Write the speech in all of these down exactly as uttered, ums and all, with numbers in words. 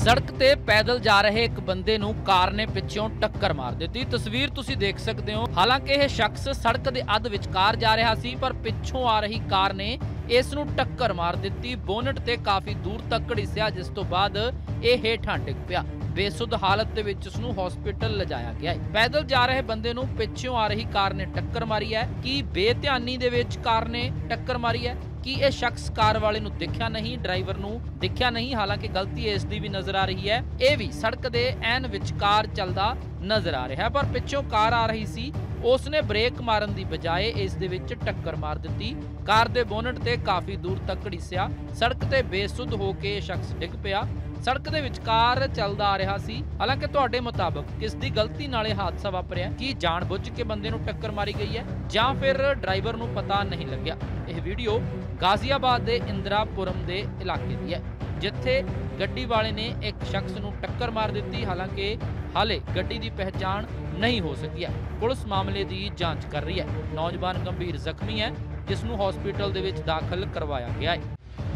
सड़क ते पैदल जा रहे एक बंदे नूं कार ने पिछों टक्कर मार दित्ती। तस्वीर तुसीं देख सकते हो। हालांकि यह शख्स सड़क दे अध विचकार जा रहा सी, पर पिछों आ रही कार ने इस नूं टक्कर मार दित्ती। बोनट ते काफी दूर तक घड़ीसिया, जिस तो बाद यह हेठां डिग पिया। बेसुध हालत दे विच उसनूं हॉस्पिटल लिजाया गया है। पैदल जा रहे बंदे नूं पिछों आ रही कार ने टक्कर मारी है। कि बेध्यानी दे विच कार ने टक्कर मारी है कि यह शख्स कार वाले नूं दिखिया नहीं, ड्राइवर नूं दिखिया नहीं। हालांकि गलती इस दी भी नजर आ रही है। यह भी सड़क दे ऐन विचकार चलदा नजर आ रहा है, पर पिछों कार आ रही सी, उसने ब्रेक मारन दी बजाए इस दे विच टक्कर मार दित्ती। कार दे बोनट ते काफी दूर तक घड़ीसिया। सड़क ते बेसुध होके शख्स डिग पिया। सड़क दे विचकार चलदा आ रहा सी। हालांकि तुहाडे मुताबक किस दी गलती नाल यह हादसा वापरिया? की जान-बुझ के बंदे नूं टक्कर मारी गई है जां फिर ड्राइवर नूं पता नहीं लग्या? यह वीडियो गाजियाबाद दे इंदिरापुरम दे इलाके दी है, जिथे गड्डी वाले ने एक शख्स नूं टक्कर मार दित्ती। हालांकि हाले गड्डी दी पहचान नहीं हो सकी है। पुलिस मामले की जांच कर रही है। नौजवान गंभीर जख्मी है, जिसनूं हॉस्पिटल दे विच दाखिल करवाया गया है।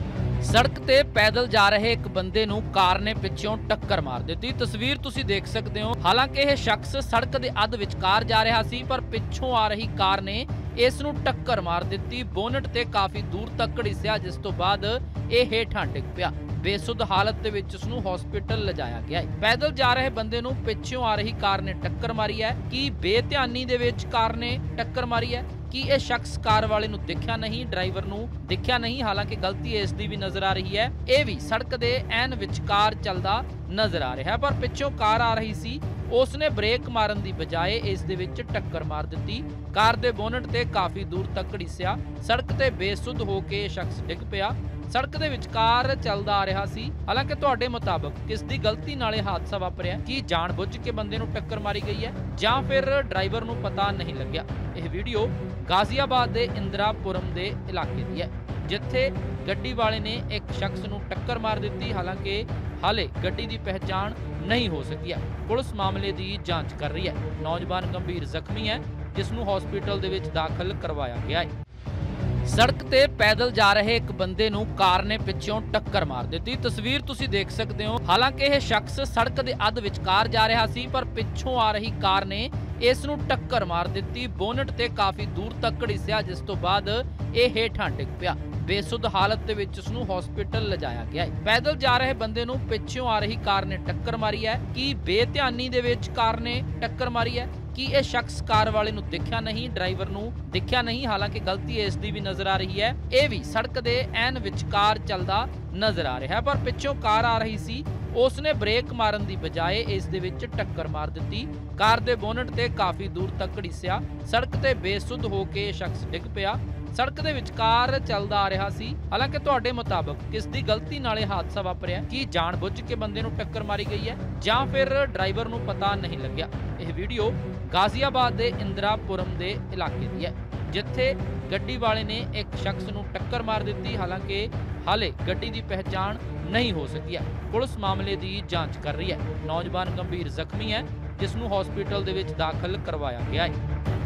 सड़क ते पैदल जा रहे एक बंदे नूं कार ने पिछों टक्कर मार दित्ती। तस्वीर तुसीं देख सकते हो। हालांकि यह शख्स सड़क दे अध विचकार जा रहा सी, पर पिछों आ रही कार ने इस नूं टक्कर मार दित्ती। बोनट ते काफी दूर तक घड़ीसिया, जिस तो बाद यह हेठां डिग पिया। बेसुध हालत दे विच उसनूं हॉस्पिटल लिजाया गया है। पैदल जा रहे बंदे नूं पिछों आ रही कार ने टक्कर मारी है। कि बेध्यानी दे विच कार ने टक्कर मारी है कि यह शख्स कार वाले नूं दिखिया नहीं, ड्राइवर नूं दिखिया नहीं। हालांकि गलती इस दी भी नजर आ रही है। यह भी सड़क दे ऐन विचकार चलदा नजर आ रहा है, पर पिछों कार आ रही सी, उसने ब्रेक मारन दी बजाए इस दे विच टक्कर मार दित्ती। कार दे बोनट ते काफी दूर तक घड़ीसिया। सड़क ते बेसुध होके शख्स डिग पिया। सड़क दे विचकार चलदा आ रहा सी। हालांकि तुहाडे मुताबक किस दी गलती नाल यह हादसा वापरिया? की जान-बुझ के बंदे नूं टक्कर मारी गई है जां फिर ड्राइवर नूं पता नहीं लग्या? यह वीडियो गाजियाबाद दे इंदिरापुरम दे इलाके दी है, जिथे गड्डी वाले ने एक शख्स नूं टक्कर मार दित्ती। हालांकि हाले गड्डी दी पहचान नहीं हो सकी है। पुलिस मामले की जांच कर रही है। नौजवान गंभीर जख्मी है, जिसनूं हॉस्पिटल दे विच दाखिल करवाया गया है। सड़क ते पैदल जा रहे एक बंदे नूं कार ने पिछों टक्कर मार दित्ती। तस्वीर तुसीं देख सकते हो। हालांकि यह शख्स सड़क दे अध विचकार जा रहा सी, पर पिछों आ रही कार ने इस नूं टक्कर मार दित्ती। बोनट ते काफी दूर तक घड़ीसिया, जिस तो बाद यह हेठां डिग पिया। बेसुध हालत दे विच उसनूं हॉस्पिटल लिजाया गया है। पैदल जा रहे बंदे नूं पिछों आ रही कार ने टक्कर मारी है। कि बेध्यानी दे विच कार ने टक्कर मारी है कि यह शख्स कार वाले नूं दिखिया नहीं, ड्राइवर नूं दिखिया नहीं। हालांकि गलती इस दी भी नजर आ रही है। यह भी सड़क दे ऐन विचकार चलदा नजर आ रहा है, पर पिछों कार आ रही सी, उसने ब्रेक मारन दी बजाए इस दे विच टक्कर मार दित्ती। कार दे बोनट ते काफी दूर तक घड़ीसिया। सड़क ते बेसुध होके शख्स डिग पिया। सड़क दे विचकार चलदा आ रहा सी। हालांकि तुहाडे मुताबक किस दी गलती नाल यह हादसा वापरिया? की जान-बुझ के बंदे नूं टक्कर मारी गई है जां फिर ड्राइवर नूं पता नहीं लग्या? यह वीडियो गाजियाबाद दे इंदिरापुरम दे इलाके दी है, जिथे गड्डी वाले ने एक शख्स नूं टक्कर मार दित्ती। हालांकि हाले गड्डी दी पहचान नहीं हो सकी है। पुलिस मामले की जांच कर रही है। नौजवान गंभीर जख्मी है, जिसनूं हॉस्पिटल दे विच दाखिल करवाया गया है।